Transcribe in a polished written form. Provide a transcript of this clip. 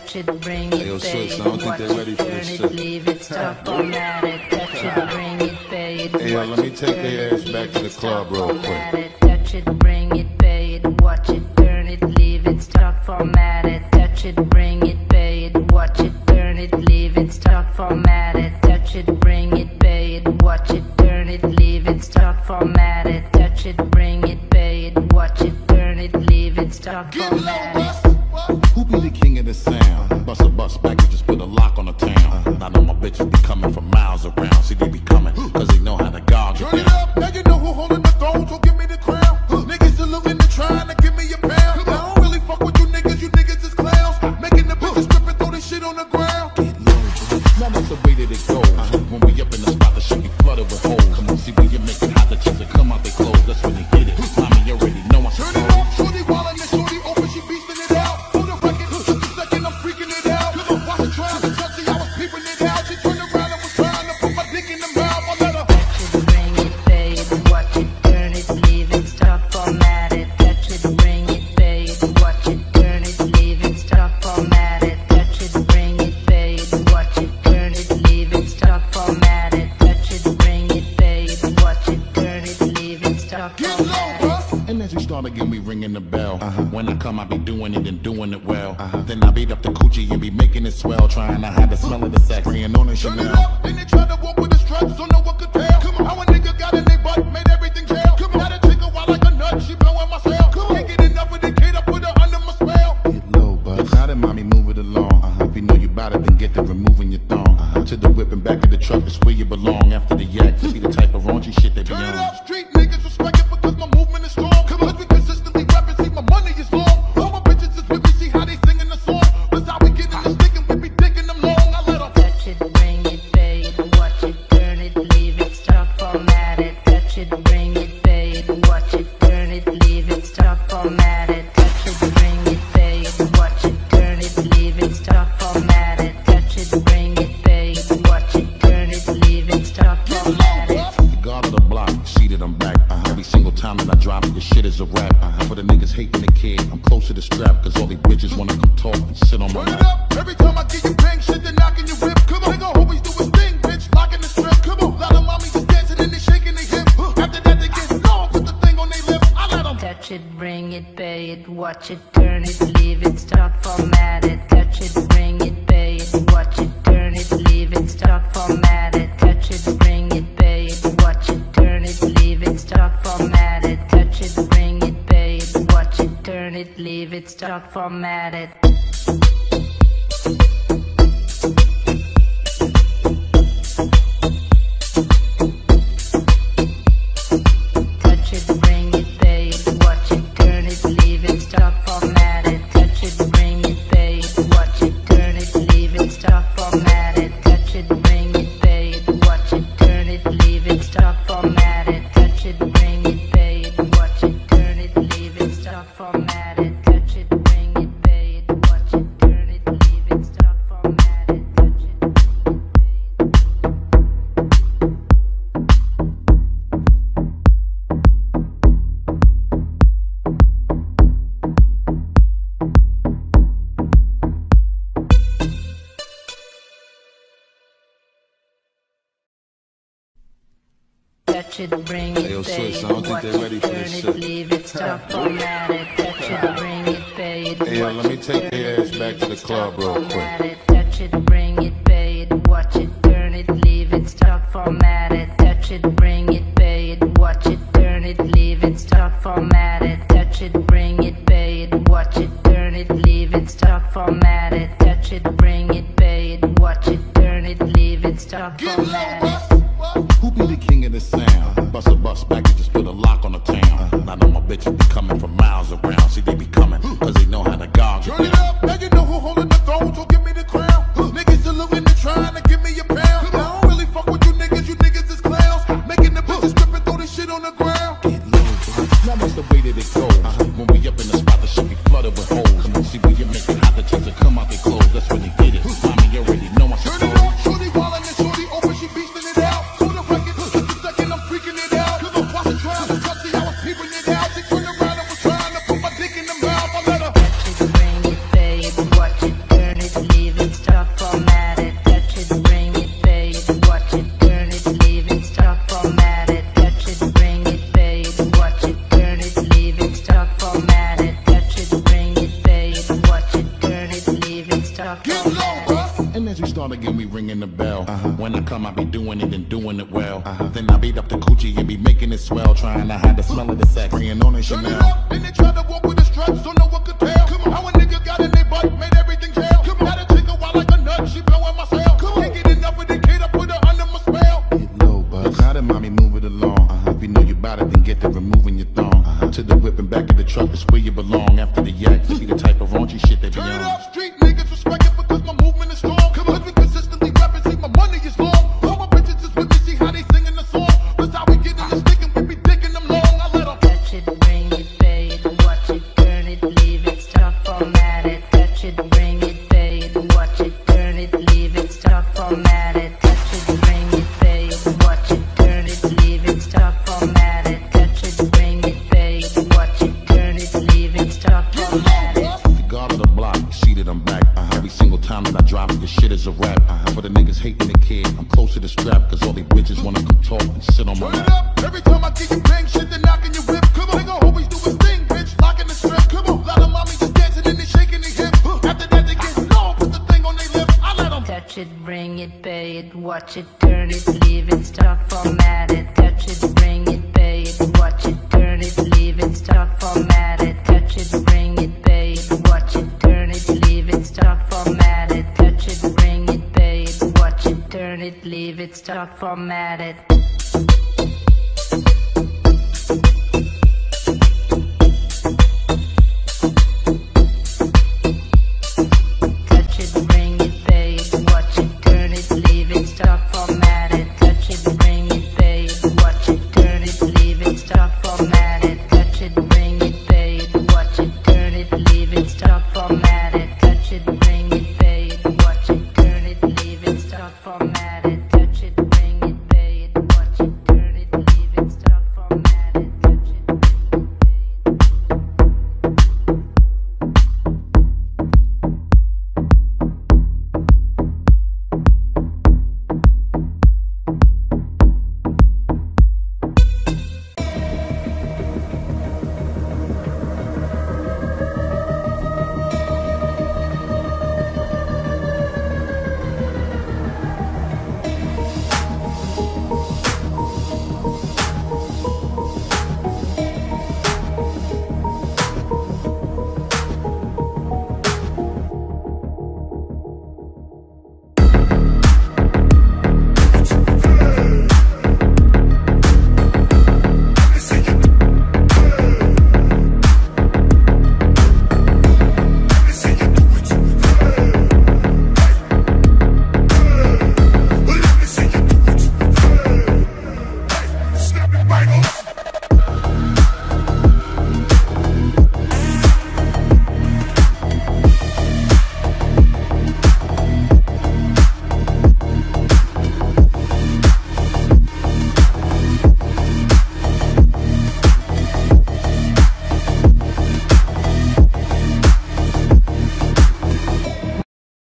touch it, bring it, pay it, watch it, turn it, leave it, stop, format it, touch it, bring it, pay it, hey, let me take their ass back to the club real quick. Touch it, bring it, pay it, watch it, turn it, leave it, stop, format it, touch it, bring it, pay it, watch it, turn it, leave it, stop, format it, touch it, bring it, pay it, watch it, turn it, leave it, stop, format it, touch it, bring it, pay it, watch it, turn it, leave it, stop, format it. Who be the king of the sound? Bust a bus back and just put a lock on the town. I know my bitches be coming from miles around. See, they be coming, cause they know how to guard you. Turn it up, now you know who holding the throne, so give me the crown. Niggas saluting and trying to give me a pound. I don't really fuck with you niggas is clowns. Making the bitches strip and throw this shit on the ground. Get low, now that's the way that it goes. When we up in the spot, the shit be flooded with holes. Come on, see when you make it hot, the chicks that come out they clothes. That's when they get it. Mommy, you already know I'm turn it up, shorty wildin' and shorty open, she beastin' it out. For the record, just a second, I'm freaking it out. Watch her trying to touch it, I was peeping it out. She turned around and was trying to put my dick in the mouth. I let her touch it, bring it, pay it, watch it, turn it, leave it, stop, format it, touch it, bring it, pay it, watch it, turn it, leave it, stop, format it, touch it, bring it, pay it, watch it, turn it, leave it, stop, format it, touch it, bring it, pay it, watch it, turn it, leave it, stop, get format low, it. bruh. And as we start again, we ringing the bell. When I come, I be doing it and doing it well. Then I beat up the coochie and be making it swell, trying to hide the smell of the sex, spraying on the Turn it Chanel. up, then they try to walk with the straps, don't know what could tell. Come on, how a nigga got in their butt, made everything jail. Come on, got a chick a wild like a nut, she blowing my cell. Come on, can't get enough of the kid, I put her under my spell. Get low, bud. Now that mommy move it along. If you know you bout it, then get to removing your thong. To the whip and back of the truck, it's where you belong. After the yak, to see the type of raunchy shit they be Turn it on. up, street niggas respect it because my movement is strong. Come on, we consistently rapping, see my money is long. All my bitches is with me, see how they singing the song. That's how we get in the stick and we be digging them long. I let them Touch it, bring it, pay it, watch it, turn it, leave it, stop, format it, touch it, bring it, pay it, watch it, turn it, leave it, stop, format it, touch it, bring it, pay it, watch it, turn it, leave it, stop, format it, touch it, bring it, pay it, watch it, turn it, leave it, stop, format it. The guard of the block, see that I'm back. Every single time that I drop it, this shit is a rap. For the niggas hating the kid, I'm close to the strap, cause all these bitches wanna come talk and sit on my turn it lap. up. Every time I get you bang shit, they're knocking your whip. Come on, nigga, always do his thing, bitch, locking the strip. Come on, lot of mommies is dancing and they shaking their hip. After that, they get long, put the thing on their lip. I let them Touch it, bring it, pay it, watch it, turn it, leave it, stop, format it, touch it, bring it, pay it, watch it, turn it, leave it, stop, format it, touch it, bring it, pay it, watch it, turn it, leave it, stop, format it, touch it, bring it, pay it, watch it, turn it, leave it, stop, format it. Touch it, bring it, pay it, watch it, turn it, leave it, stop, format it, touch it, bring it, pay it, watch it, turn it, leave it, stop, format it, touch it, bring it, pay it, watch it, turn it, leave it, stop, format it, touch it, bring it, pay it, watch it, turn it, leave it, stop, format it, touch it, bring it, pay it, watch it, turn it, leave it, stop, format it, touch it, bring it, pay it. Touch it, bring Hey, yo, it, pay Swiss, I it, don't think watch they it, ready for turn this it, shit. leave it, stop, format it, touch it, bring it, pay it, Hey, watch let me it, take turn their it, ass back to the leave it, club stop, real format quick. it, touch it, bring it, pay it, watch it, turn it, leave it, stop, format it, touch it, bring it, pay it, watch it, turn it, leave it, stop, format it, touch it, bring it, pay it, watch it, turn it, leave it, stop, format it, touch it, bring it, pay it, watch it, turn it, leave it, stop, get low, format it. bruh. Who be the king of the sound? Bust a bus back and just put a lock on the town. I know my bitches be coming from miles around. See, they be coming, cause they know how to guard you. Turn it up, now you know who holding the throne, so give me the crown. Niggas saluting and trying to give me a pound. I don't really fuck with you niggas is clowns. Making the bitches strip and throw this shit on the ground. Get low, bud. Now that's the way that it goes. When we up in the spot, the shit be flooded with holes. Come on, see when you make it hot, the chicks that come out they clothes. That's when they get it. Mommy, you already know I'm Turn it up, shorty wildin' and shorty open, she beastin' it out. For the record, just a second, I'm freaking it out. Cause I'm watching trying to touch it, I was peeping it out. She turned around and was trying to put my dick in the mouth. I let her Touch it, bring it, pay Start again, we ringing the bell. When I come, I be doing it and doing it well. Then I beat up the coochie and be making it swell. Trying to hide the smell of the sex. Spraying on it Turn it Chanel. up, and they try to walk with the struts, don't know what could tell. How a nigga got in their butt, made everything jail. Got a chick a wild like a nut, she blowing my cell. Can't get enough of the kid, I put her under my spell. Get low, bud. Look how the mommy move it along. If you know you bout it, then get to removing your thong. To the whip and back of the truck is where you belong. After the yak, see the type of raunchy shit they be Turn it on. up, street niggas respect it because my movement is strong. Cause we consistently rapping, see my money is long. All my bitches is with me, see how they singing the song. That's how we get in the stick and we be digging them long. I let them Touch it, bring it, pay it, watch it, turn it, leave it, stop, format it. Touch it, bring it, pay it, watch it, turn it, leave it, stop, format it. Touch it, bring it, pay it, watch it, turn it, leave it, stop, format it. Touch it, bring it, pay it, watch it, turn it, leave it, stop, format it. The guard of the block, you see that I'm back. Every single time that I drop it, this shit is a rap. For the niggas hating the kid, I'm close to the strap. Cause all these bitches wanna come talk and sit on my turn it lap. up. Every time I get you bang shit, they knocking your whip. Come on, nigga always do his thing, bitch, locking the strip. Come on, lot of mommies just dancing and they shaking their hips. After that they get low, put the thing on their lips. I let them Touch it, bring it, pay it, watch it, turn it, leave it, stop, format it. Touch it, bring it, pay it, watch it, turn it, leave it, stop, format it. Touch it, bring it, pay it, watch it, turn it, leave it, stop, format it. Touch it, bring it, pay it, watch it, turn it, leave it, stop, format it. Touch it, bring it, pay it, watch it, turn it, leave it, stop, format it. Touch it, bring it, pay it, watch it, turn it, leave it, stop, format it. Touch it, bring it, pay it, watch it, turn it, leave it, stop, format it. Touch it, bring it, pay it, watch it, turn it, leave it, stop, format it. Touch it, bring it, pay it, watch it, turn it, leave it, stop, format it. Touch it, bring snap it right on.